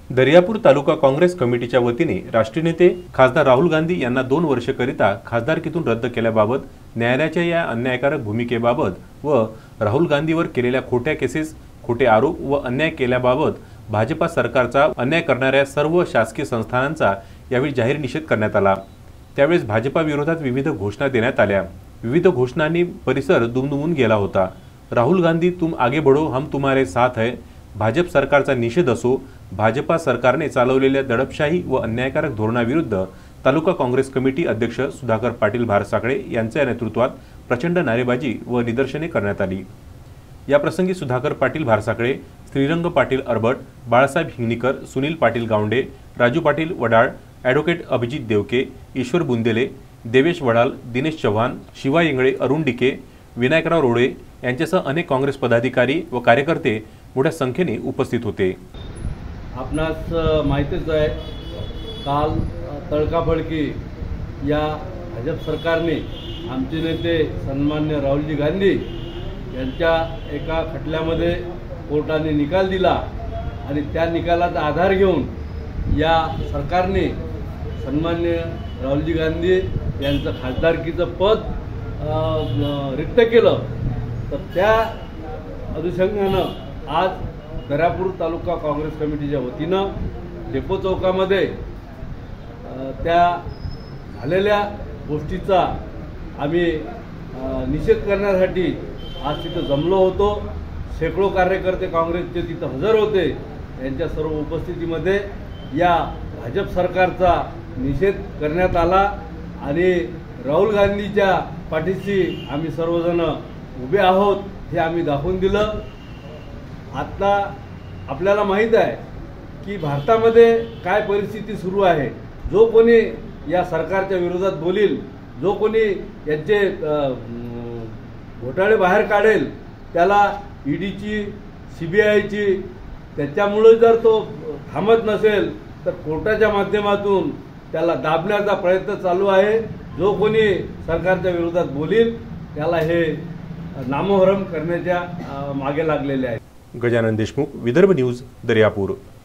दर्यापूर तालुका काँग्रेस कमिटीच्या वतीने राष्ट्रीय नेते खासदार राहुल गांधी यांना 2 वर्षाकरिता खासदारकीतून रद्द केल्याबाबत न्यायालयाच्या या अन्यायकारक भूमिकेबाबत व राहुल गांधीवर केलेल्या खोट्या केसेस, खोटे आरोप व अन्याय केल्याबाबत भाजपा सरकारचा अन्याय करणाऱ्या सर्व शासकीय संस्थानांचा यावेळी जाहीर निषेध करण्यात आला। त्यावेळेस भाजपा विरोधात विविध घोषणा देण्यात आल्या। विविध घोषणांनी परिसर दुमदुमून गेला होता। राहुल गांधी, तुम आगे बढ़ो, हम तुम्हारे साथ है। भाजप सरकारचा निषेध असो, भाजपा सरकारने चालवलेल्या दडपशाही व अन्यायकारक धोरणाविरुद्ध तालुका काँग्रेस कमिटी अध्यक्ष सुधाकर पाटील भारसाखळे यांच्या नेतृत्वात प्रचंड नारेबाजी व निदर्शने करण्यात आली। या प्रसंगी सुधाकर पाटील भारसाखळे, श्रीरंग पाटील अरबट, बाळासाहेब हिंगणीकर, सुनील पाटील गावंडे, राजू पाटील वडाळ, ॲडव्होकेट अभिजित देवके, ईश्वर बुंदेले, देवेश वडाल, दिनेश चव्हाण, शिवा इंगळे, अरुण डिके, विनायकराव रोडे यांच्यासह अनेक काँग्रेस पदाधिकारी व कार्यकर्ते मोठ्या संख्येने उपस्थित होते। आपणास माहितीच आहे, काल तडकाफडकी या भाजप सरकारने आमचे नेते सन्मान्य राहुलजी गांधी यांच्या एका खटल्यामध्ये कोर्टाने निकाल दिला आणि त्या निकालाचा आधार घेऊन या सरकारने सन्मान्य राहुलजी गांधी यांचं खासदारकीचं पद रिक्त केलं। तर त्या अनुषंगानं आज दर्यापूर तालुका काँग्रेस कमिटीच्या वतीनं डेपो चौकामध्ये त्या झालेल्या गोष्टीचा आम्ही निषेध करण्यासाठी आज तिथं जमलो होतो। शेकडो कार्यकर्ते काँग्रेसचे तिथं हजर होते। यांच्या सर्व उपस्थितीमध्ये या भाजप सरकारचा निषेध करण्यात आला आणि राहुल गांधीच्या पाठीशी आम्ही सर्वजण उभे आहोत हे आम्ही दाखवून दिलं। आता आपल्याला माहीत आहे की भारतामध्ये काय परिस्थिती सुरू आहे। जो कोणी या सरकारच्या विरोधात बोलील, जो कोणी यांचे घोटाळे बाहेर काढेल, त्याला ईडीची, सीबीआयची, त्याच्यामुळे जर तो थांबत नसेल तर कोर्टाच्या माध्यमातून त्याला दाबण्याचा प्रयत्न चालू आहे। जो कोणी सरकारच्या विरोधात बोलील त्याला हे नामोहरम करण्याच्या मागे लागलेले आहे। गजानन देशमुख, विदर्भ न्यूज, दर्यापूर।